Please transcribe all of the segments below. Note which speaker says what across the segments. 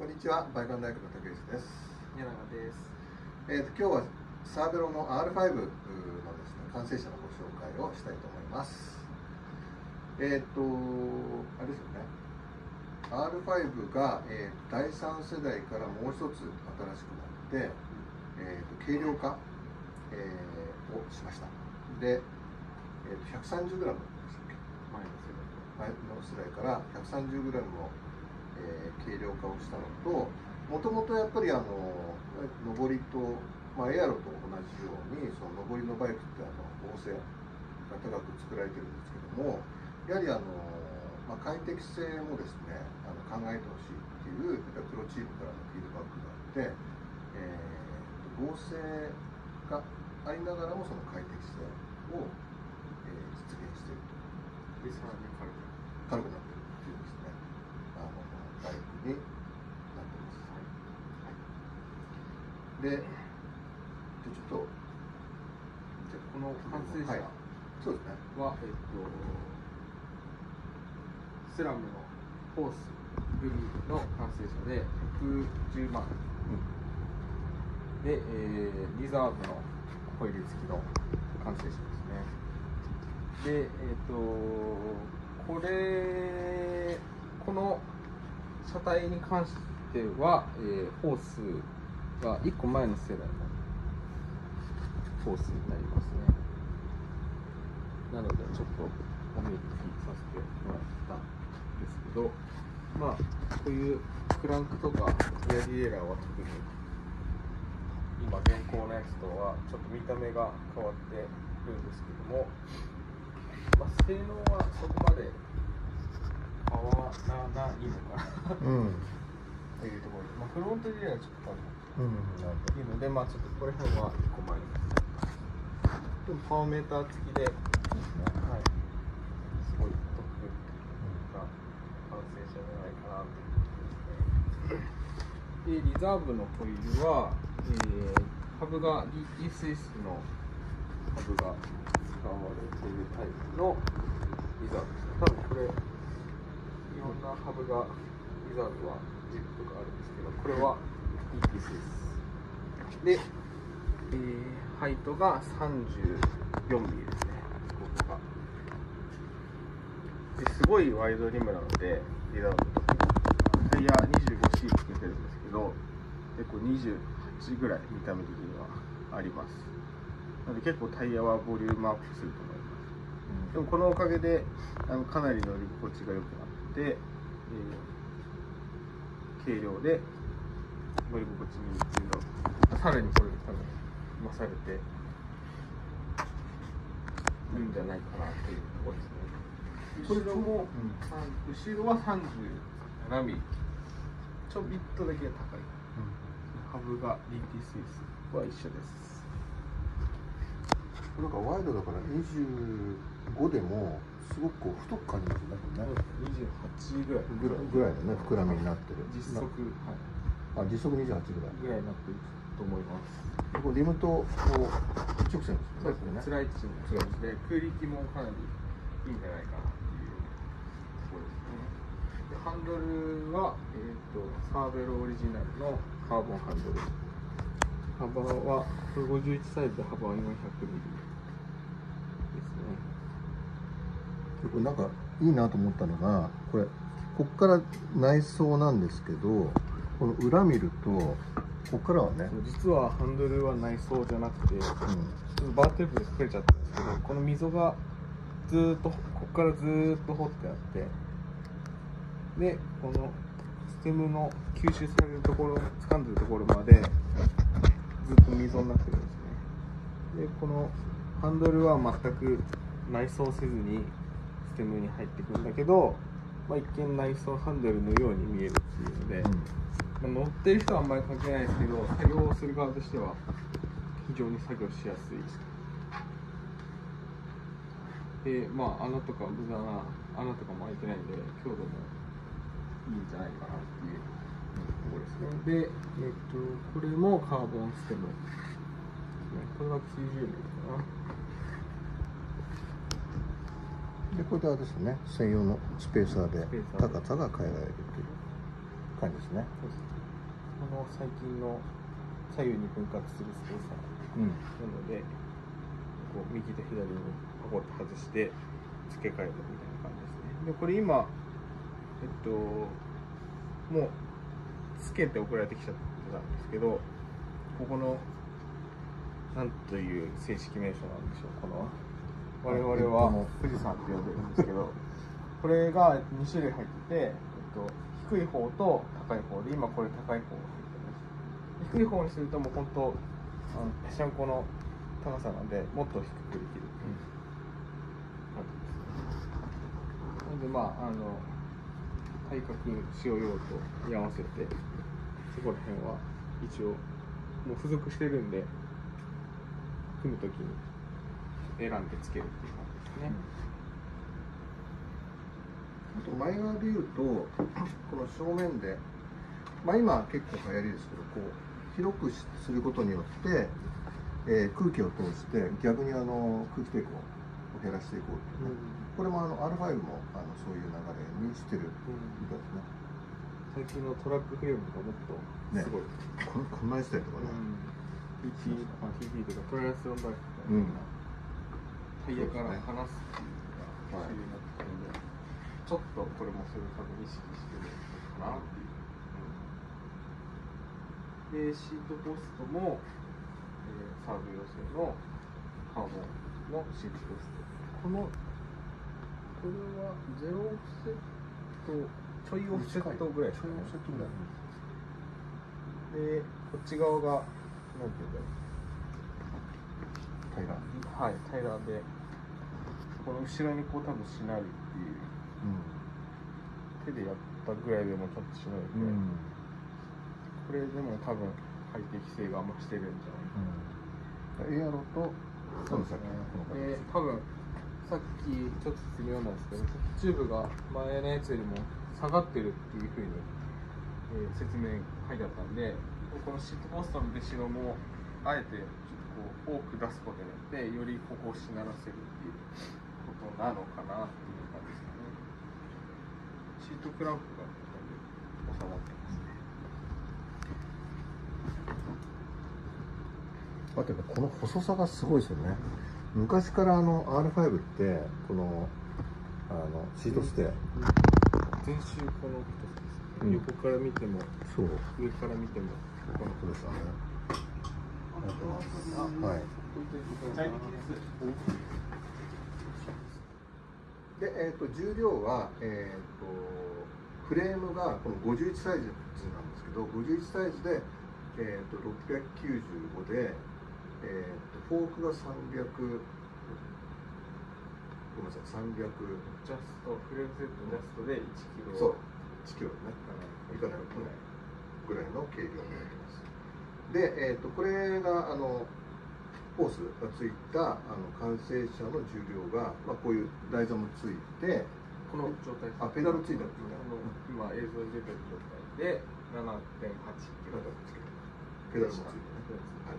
Speaker 1: こんにちは、バイカン大学の竹内です。
Speaker 2: 柳です。
Speaker 1: 今日はサーベロの R5 のですね、完成車のご紹介をしたいと思います。あれですよね、R5 が、第3世代からもう一つ新しくなって、軽量化、をしました。で、130g でしたっけ、前の世代から 130g の軽量化をしたのと、もともとやっぱり上りと、エアロと同じようにその上りのバイクって合成が高く作られてるんですけども、やはり快適性もですね考えてほしいっていうプロチームからのフィードバックがあって、合成がありながらもその快適性を、実現していると。
Speaker 2: で、さらに
Speaker 1: 軽くなってるっていうですね、バイクになってます。で、ちょっと
Speaker 2: この完成車は、
Speaker 1: そうですね。
Speaker 2: スラムのホース組の完成車で110万、で、リザーブのホイール付きの完成車ですね。で、この車体に関しては、ホースが1個前の世代のホースになりますね。なのでちょっとお見せさせてもらったんですけど、こういうクランクとかエアディエラーは特に今現行のやつとはちょっと見た目が変わってるんですけども、性能はそこまで変わらないのかなというところで、フロントディエラーはちょっと変わるいいので、ちょっとこれ辺は1個前にでもパワーメーター付きで、すごいトップな完成車じゃないかなということですね。で、リザーブのホイールは、ハブが DT スイスのハブが使われているタイプのリザーブですね。多分これいろんなハブがリザーブはジップとかあるんですけど、これは DT スイスで、ハイトが34ミリですね。ここがですごいワイドリムなので、リザーブとタイヤ 25C つけてるんですけど、結構28ぐらい見た目的にはあります。なので結構タイヤはボリュームアップすると思います。でもこのおかげでかなり乗り心地が良くなって、軽量で乗り心地にいいっていうの、さらにこれ多分増されていいんじゃないかなというところですね。後ろは37ミリ、ちょびっとだけ高い。ハブが DT スイスは一緒です。
Speaker 1: なんかワイドだから25でもすごくこう太く感じますね。
Speaker 2: 28ぐらい
Speaker 1: のね膨らみになってる。
Speaker 2: 実測、
Speaker 1: 実測28ぐらい
Speaker 2: になってると思います。
Speaker 1: これリムと一直線ですね。
Speaker 2: スライチので空力もかなりいいんじゃないかなっていうところですね。でハンドルは、サーベロオリジナルのカーボンハンドル。幅はこれ51サイズで幅は400ミリですね。
Speaker 1: これなんかいいなと思ったのが、こっから内装なんですけど、この裏見るとここからはね、
Speaker 2: 実はハンドルは内装じゃなくて、バーテープで隠れちゃったんですけど、この溝がずーっとここからずーっと掘ってあって、でこのステムの吸収されるところ、掴んでるところまでずっと溝になってるんですね。でこのハンドルは全く内装せずにステムに入ってくるんだけど、一見内装ハンドルのように見えるっていうので、乗ってる人はあんまり関係ないですけど、作業する側としては非常に作業しやすい。で、穴とか無駄な穴とかも開いてないんで、強度もいいんじゃないかなっていうところですね。で、これもカーボンステムですね。これは90ミリかな。
Speaker 1: でこれであれですね、専用のスペーサーで高さが変えられるという感じですね。
Speaker 2: この最近の左右に分割する操作なので、こう右と左にパコッと外して付け替えるみたいな感じですね。でこれ今もうつけて送られてきちゃってたんですけど、ここのなんという正式名称なんでしょう。この我々は富士山って呼んでるんですけど、これが2種類入ってて、低い方と高い方で、今これ高い方が入ってます。低い方にするともう本当ぺしゃんこの高さなんで、もっと低くできる感じです。なので体格使用用途に合わせてそこら辺は一応もう付属してるんで、組むときに選んでつけるっていう感じですね。
Speaker 1: あと前側でいうと、この正面で、今結構流行りですけど、こう広くすることによって、空気を通して逆に空気抵抗を減らしていこうっていうね、これもR5 もそういう流れにしてるみたいですね。
Speaker 2: 最近のトラックフレームとかもっとすごい、
Speaker 1: こんなにしたりとかね、
Speaker 2: TT とかトライアスロンバイクとか、タイヤから離すっていうのが主流になってきたので、ちょっとこれもそれを多分意識してるのかなっていう。でシートポストも、サーブ用製のカーボンのシートポスト。これは0オフセット、ちょいオフセットぐらいですかね。でこっち側がなんていうんだろう、
Speaker 1: 平ら、
Speaker 2: はい、平らで、この後ろにこう多分しなるっていう、手でやったぐらいでもちょっとしなるんで、これでも多分快適性が増してるんじゃないかな。
Speaker 1: エアロと
Speaker 2: そうですね。多分さっきちょっと微妙なんですけど、チューブが前のやつよりも下がってるっていう風に、説明書いてあったんで、このシートポストの後ろもあえてちょっとこう多く出すことによってよりここをしならせるっていうことなのかなっていう感じですかね。シートクランプが収まってますね。
Speaker 1: あとこの細さがすごいですよね。昔からR5 ってこのシートステ、
Speaker 2: 全周この太さですね。横から見ても、
Speaker 1: そう、
Speaker 2: 上から見ても
Speaker 1: この太ですよね。はい。で、重量は、フレームがこの51サイズなんですけど、51サイズで、695で、フォークが300、ごめんなさい、300、
Speaker 2: ジャスト、フレームセットジャストで1キロ。
Speaker 1: そう、1キロね、いかないぐらいの軽量になってます。で、これがホースがついた完成車の重量が、こういう台座もついて、
Speaker 2: この状態です。
Speaker 1: ペダルついたっていう
Speaker 2: 今映像に出てる状態で 7.8 キロ。
Speaker 1: ペダルもついてね。はい。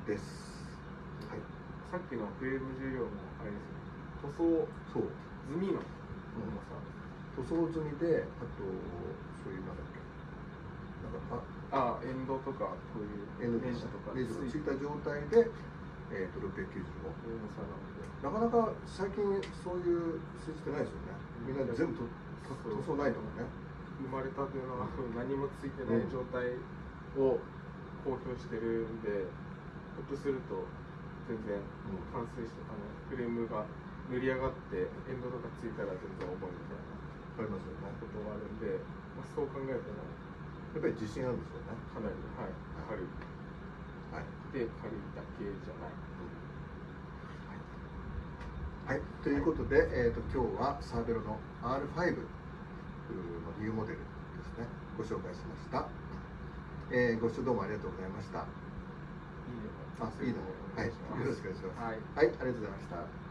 Speaker 1: です。はい。
Speaker 2: さっきのフレーム重量もあれですね。塗装済みの重さ。
Speaker 1: 塗装済みで、あとそういうなんだっけ。
Speaker 2: エンドとかこういうネジとか
Speaker 1: ついた状態で、695。
Speaker 2: 重さなので。
Speaker 1: なかなか最近そういう数字ってないですよね。みんな全部塗装ないとかね。
Speaker 2: 生まれたての何もついてない状態を公表してるんで、ひょっとすると全然完成したフレームが塗り上がってエンドとかついたら全然重いみたいな
Speaker 1: ありますよね。
Speaker 2: ことがあるんで、そう考えたら
Speaker 1: やっぱり自信あるんですよね。
Speaker 2: かなり軽い。
Speaker 1: はい。
Speaker 2: で軽いだけじゃない。
Speaker 1: はい、ということで、今日はサーベロの R5 のニューモデルですね、ご紹介しました。ご視聴どうもありがとうございました。
Speaker 2: いいね。
Speaker 1: はい、よろしくお願いします。
Speaker 2: はい、
Speaker 1: ありがとうございました。